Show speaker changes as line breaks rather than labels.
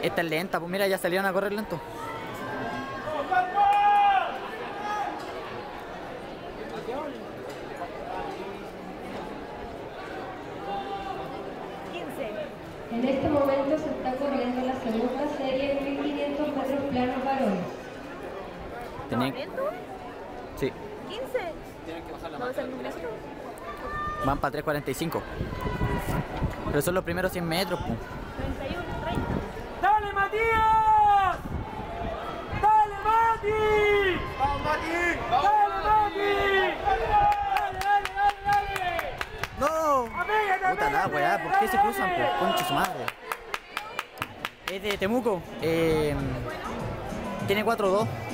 Esta es lenta, pues mira, ya salieron a correr lento.
En este momento se está corriendo la segunda serie de 1500 metros planos varones.
Tenía... Sí.
15.
Tienen que bajar la
marca.
Van para 3.45. Pero son los primeros 100 metros, pues.
31, 30.
¡Dale, Matías! ¡Dale, Mati!
¡Vamos, Mati!
¡Dale, Mati! ¡Dale, dale, dale!
¡No!
¡Apégate,
Puta la weá, ¿por qué se cruzan, pues? Concha su madre. Es de Temuco. Tiene 4-2.